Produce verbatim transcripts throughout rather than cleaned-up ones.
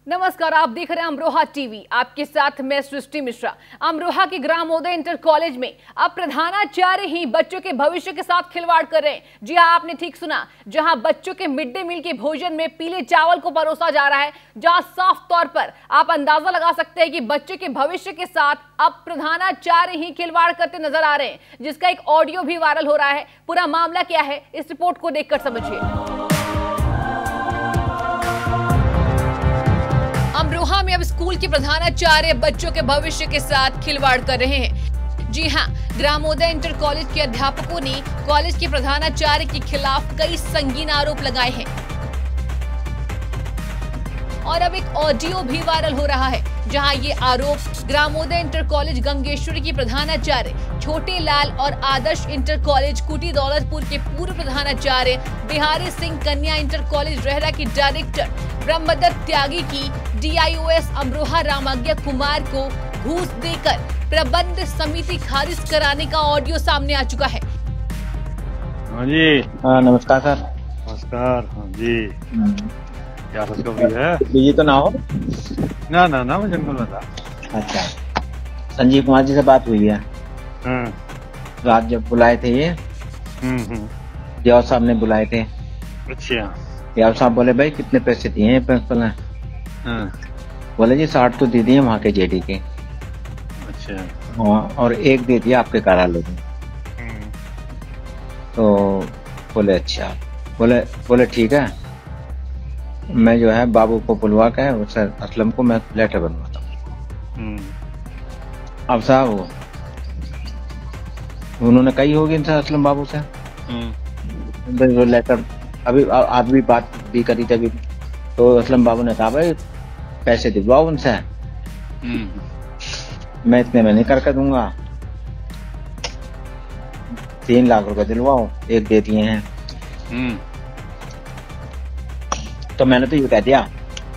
नमस्कार, आप देख रहे हैं अमरोहा टीवी। आपके साथ मैं सृष्टि मिश्रा। अमरोहा के ग्रामोदय इंटर कॉलेज में अब प्रधानाचार्य ही बच्चों के भविष्य के साथ खिलवाड़ कर रहे हैं। जी हां, आपने ठीक सुना। जहां बच्चों के मिड डे मील के भोजन में पीले चावल को परोसा जा रहा है, जहां साफ तौर पर आप अंदाजा लगा सकते हैं कि बच्चों के भविष्य के साथ अब प्रधानाचार्य ही खिलवाड़ करते नजर आ रहे हैं, जिसका एक ऑडियो भी वायरल हो रहा है। पूरा मामला क्या है, इस रिपोर्ट को देखकर समझिए। अमरोहा में अब स्कूल के प्रधानाचार्य बच्चों के भविष्य के साथ खिलवाड़ कर रहे हैं। जी हां, ग्रामोदय इंटर कॉलेज के अध्यापकों ने कॉलेज के प्रधानाचार्य के खिलाफ कई संगीन आरोप लगाए हैं और अब एक ऑडियो भी वायरल हो रहा है, जहां ये आरोप ग्रामोदय इंटर कॉलेज गंगेश्वरी की प्रधानाचार्य छोटे लाल और आदर्श इंटर कॉलेज कुटी दौलतपुर के पूर्व प्रधानाचार्य बिहारी सिंह कन्या इंटर कॉलेज रहरा की डायरेक्टर ब्रह्मदत्त त्यागी की डीआईओएस अमरोहा रामाज्ञा कुमार को घूस देकर प्रबंध समिति खारिज कराने का ऑडियो सामने आ चुका है। हाँ जी। हाँ, नमस्कार सर। नमस्कार। हाँ जी। क्या खुशखबरी है? बिजी तो ना हो? ना ना ना, मैं जंगल में था। अच्छा, संजीव कुमार जी से बात हुई है। हाँ। रात जब बुलाए थे ये दियाव साहब ने बुलाए थे। अच्छा। दियाव साहब बोले भाई कितने पैसे दिए हैं प्रिंसिपल ने? हाँ। बोले जी साठ तो दे दिए वहाँ के जेडी के। अच्छा। हाँ, और एक दे दिया आपके कार्यालय में। तो बोले अच्छा, बोले बोले ठीक है, मैं जो है बाबू को बुलवा के उस असलम को मैं लेटर बनवाता हूँ। अब साहब उन्होंने कही होगी इनसे असलम बाबू से वो लेटर, अभी आज भी बात भी करी थी अभी, तो असलम बाबू ने कहा भाई पैसे दिलवाओ उनसे, मैं इतने में नहीं करके दूंगा, तीन लाख रुपए दिलवाओ, एक दे दिए हैं। तो मैंने तो ये कह दिया,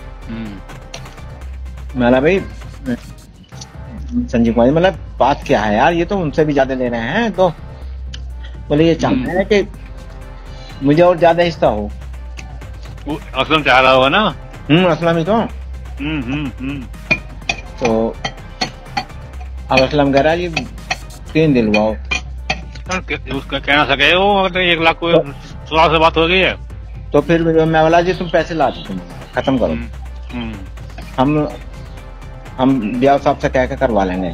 मैंने भाई संजीव कुमार मतलब बात क्या है यार, ये तो उनसे भी ज्यादा ले रहे हैं। तो बोले ये चाहते हैं कि मुझे और ज्यादा हिस्सा हो। असलम चाह रहा होगा ना? हम्म असलम ही तो। हम्म हम्म हम्म तो अब असलम कह रहा है ये तीन दिलवाओ। उसका कहना सके वो मतलब एक लाख को सोलह से बात हो गई है। तो फिर मैं बोला जी तुम पैसे ला दो, तुम खत्म करो। हम हम ब्याह साहब से कह के करवा लेंगे,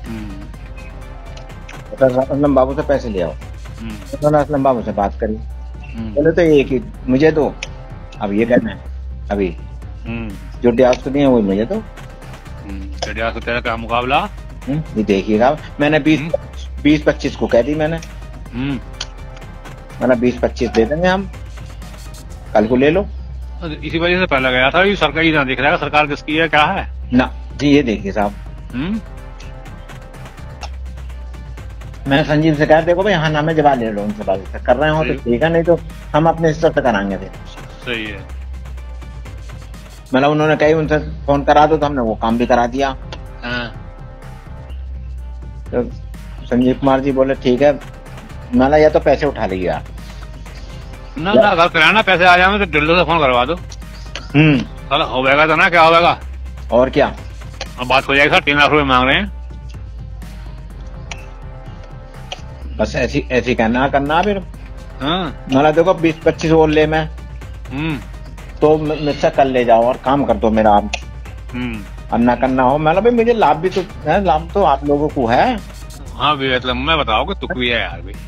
असलम बाबू से पैसे ले आओ। उन्होंने असलम बाबू से बात करी, बोले तो एक ही मुझे दो। अब ये कहना है अभी जो ड्यास को दिए वही मुझे दो। ड्यास को तेरा क्या मुकाबला? ये देखिएगा, मैंने बीस बीस पच्चीस को कह दी मैंने, मैंने बीस पच्चीस दे देंगे हम, कल को ले लो। इसी वजह से पहले गया था, ये सरकार ना दिख रहा है सरकार किसकी है क्या है ना जी। ये देखिए साहब, मैंने संजीव से कहा देखो भाई हाँ नामे जवाब ले लो उनसे, बात कर रहे हो तो ठीक है, नहीं तो हम अपने हिस्से से कराएंगे फिर। सही है। मतलब उन्होंने कही उनसे फोन करा दो, तो हमने वो काम भी करा दिया। हाँ। तो संजीव कुमार जी बोले ठीक है, मैंने या तो पैसे उठा लीजिए आप। ना ना अगर कराना पैसे आ जाए तो दिल्ली से फोन करवा दो। हम्म चलो हो जाएगा तो ना, क्या होगा और क्या, अब बात हो जाएगी सर। तीन लाख रुपए मांग रहे हैं, बस ऐसी ऐसी कहना करना फिर। हाँ। मतलब देखो बीस पच्चीस और ले मैं, तो मुझसे कल ले जाओ और काम कर दो मेरा आप, अन्ना करना हो। मतलब भाई मुझे लाभ भी तो है, लाभ तो आप लोगों को है। हाँ भी मतलब मैं बताओ कि तुक भी है यार भी।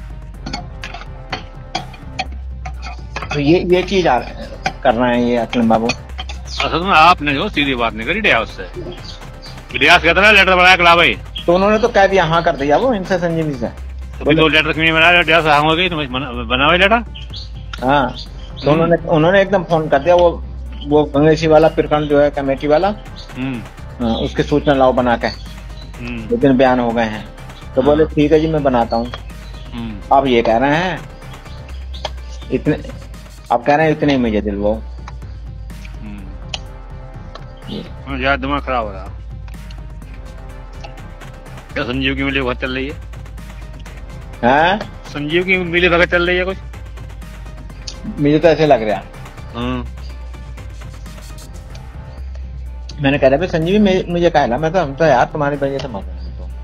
तो ये ये चीज कर रहे हैं ये असलम बाबू। असल में आपने जो सीधी बात नहीं करी डियास से, डियास कहता है लेटर बनाया कला भाई, तो उन्होंने तो कह दिया हाँ कर दिया वो इनसे संजीवी से। तो दो लेटर क्यों नहीं बनाया? डियास हाँ हो गई तो बना हुआ लेटर। हाँ, तो उन्होंने उन्होंने एकदम फोन कर दिया, वो वो गंगेशी वाला प्रखंड जो है कमेटी वाला, हाँ, उसकी सूचना लाओ बना के, लेकिन बयान हो गए हैं। तो बोले ठीक है जी मैं बनाता हूँ। अब ये कह रहे हैं इतने, अब कह रहे हैं इतने मुझे दिलवाओ। यार दिमाग खराब हो रहा। क्या संजीव की मिली भगत चल रही है? हैं? संजीव की मिली भगत चल रही है कुछ? मुझे तो ऐसे लग रहा। मैंने कह रहा संजीव मुझे कहला, मैं तो हम तो यार तुम्हारी वजह से मर रहे हैं तो,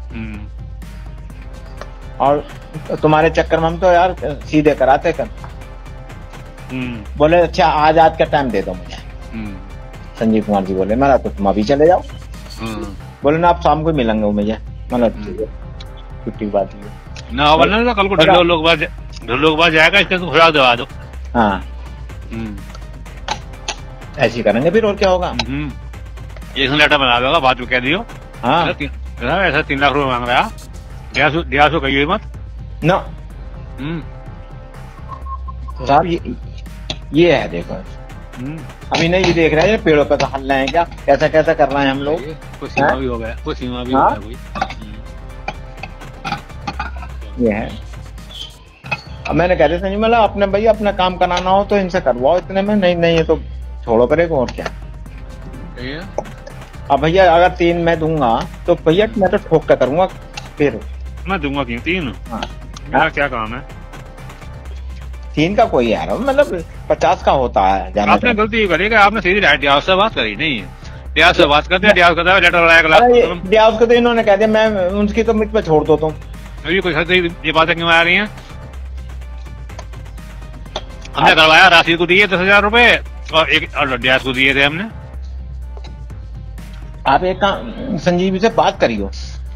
और तुम्हारे चक्कर में हम तो यार सीधे कराते कर। बोले अच्छा आज आज का टाइम दे दो मुझे। संजीव कुमार जी बोले मेरा तो तुम अभी चले जाओ। बोले ना आप शाम को मिलेंगे मुझे, मतलब छुट्टी की बात ना, वरना कल को ढिल्लो लोग बाद ढिल्लो के बाद जाएगा, इसके खुराक दवा दो। हाँ ऐसी करेंगे फिर, और क्या होगा। एक लेटर बना देगा, बात कह दियो। हाँ ऐसा तीन लाख रुपए मांग रहा है, डेढ़ सौ कहिए मत ना। साहब ये ये है देखो, अभी नहीं ये देख रहे हैं पेड़ों पे तो हल रहे हैं क्या, कैसा कैसा कर रहे हैं हम लोग। कुछ सीमा भी हो गया, कुछ सीमा भी हो गया कोई। ये है, अब मैंने कह दिया संजीव मतलब अपने भैया अपना काम कराना हो तो इनसे करवाओ, इतने में नहीं नहीं है तो छोड़ो करेगा, और क्या। अब भैया अगर तीन मैं दूंगा तो भैया मैं तो ठोक कर करूंगा, फिर मैं दूंगा क्यों तीन। हाँ। मेरा क्या काम है तीन का, कोई यार मतलब पचास का होता है। आपने गलती करेगा, आपने सीधी डियाज से बात करी नहीं है, डियाज से बात करते हैं, डियाज करता है लेटर लगाएगा, डियाज को तो इन्होंने कह दिया मैं उनकी तो मुझ पे छोड़ दो तुम। अभी कोई ये बातें क्यों आ रही हैं। हमने करवाया, राशि को दिए दस हजार रूपए और एक डियाज को दिए थे हमने। आप एक काम संजीव से बात करियो,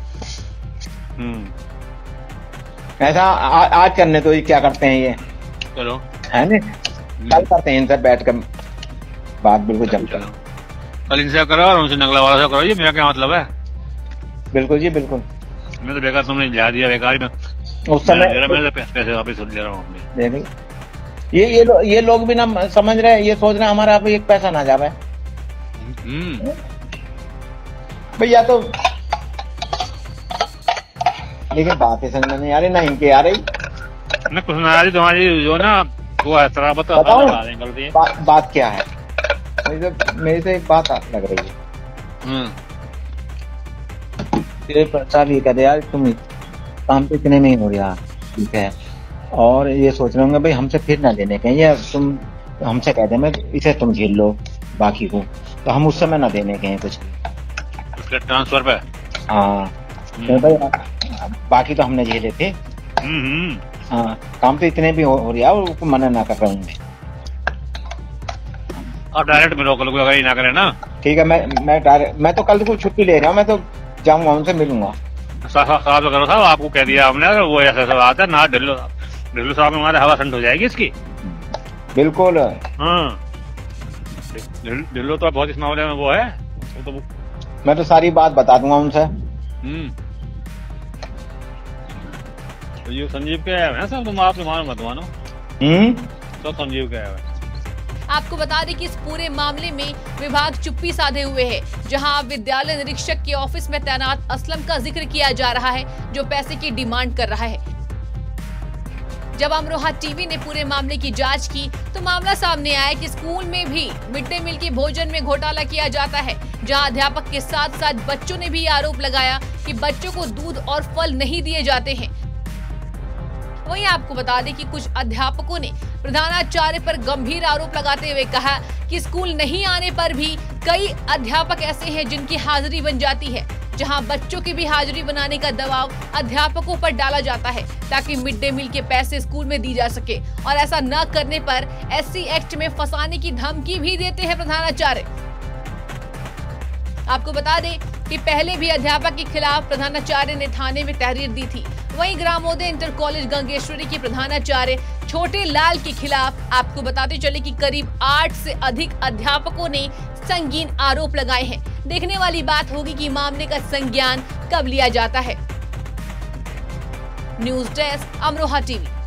ऐसा आ, आज करने तो ये क्या करते हैं ये, चलो है ना, कल करते हैं इनसे बैठ कर बात, बिल्कुल जम कर कल इनसे करो और उनसे नगला वाला से करो, ये मेरा क्या मतलब है। बिल्कुल जी बिल्कुल, मैं तो बेकार तुमने जा दिया, बेकार में उस समय मैं पैसे वापस ले रहा हूँ। ये ये लो, ये लोग भी ना समझ रहे हैं, ये सोच रहे हैं हमारा अब एक पैसा ना जावे भैया, तो लेकिन बात है समझ में नहीं आ रही ना इनके आ रही ना, कुछ ना आ रही तुम्हारी जो ना वो है तरह बता, बा, बात क्या है। मेरे से एक बात लग रही है, तेरे प्रचार ये कह दे यार तुम काम तो इतने में ही हो रहा, ठीक है, और ये सोच रहे होंगे भाई हमसे फिर ना देने कहीं, या तुम हमसे कह दे मैं इसे तुम झेल लो बाकी को, तो हम उस समय ना देने कहीं कुछ ट्रांसफर पे। हाँ तो भाई बाकी तो हमने झेले थे। हाँ काम तो इतने भी हो, हो रहा है, और मना ना कर रहा हूँ मैं। और डायरेक्ट मिलो कल को, अगर ही ना करे ना। ठीक है, मैं मैं डायरेक्ट मैं तो कल को छुट्टी ले रहा हूँ, मैं तो जाऊंगा उनसे मिलूंगा। साहब करो साहब, आपको कह दिया हमने, वो ऐसा सब आता है ना, ढिल्लो ढिल्लो साहब हमारे हवा ठंड हो जाएगी इसकी। बिल्कुल हाँ ढिल्लो तो बहुत इस मामले में वो है, वो तो मैं तो सारी बात बता दूंगा उनसे। हम्म तो ये संजीव के है सब, तुम आप मानो मत मानो, हम्म सब संजीव के है। आपको बता दें कि इस पूरे मामले में विभाग चुप्पी साधे हुए है, जहां विद्यालय निरीक्षक के ऑफिस में तैनात असलम का जिक्र किया जा रहा है, जो पैसे की डिमांड कर रहा है। जब अमरोहा टीवी ने पूरे मामले की जांच की तो मामला सामने आया कि स्कूल में भी मिड डे मील के भोजन में घोटाला किया जाता है, जहां अध्यापक के साथ साथ बच्चों ने भी आरोप लगाया कि बच्चों को दूध और फल नहीं दिए जाते हैं। वहीं आपको बता दें कि कुछ अध्यापकों ने प्रधानाचार्य पर गंभीर आरोप लगाते हुए कहा कि स्कूल नहीं आने पर भी कई अध्यापक ऐसे हैं जिनकी हाजिरी बन जाती है, जहां बच्चों की भी हाजिरी बनाने का दबाव अध्यापकों पर डाला जाता है ताकि मिड डे मील के पैसे स्कूल में दी जा सके, और ऐसा न करने पर एससी एक्ट में फंसाने की धमकी भी देते हैं प्रधानाचार्य। आपको बता दें कि पहले भी अध्यापक के खिलाफ प्रधानाचार्य ने थाने में तहरीर दी थी। वहीं ग्रामोदय इंटर कॉलेज गंगेश्वरी के प्रधानाचार्य छोटे लाल के खिलाफ आपको बताते चले कि करीब आठ से अधिक अध्यापकों ने संगीन आरोप लगाए हैं। देखने वाली बात होगी कि मामले का संज्ञान कब लिया जाता है। News desk, Amroha TV.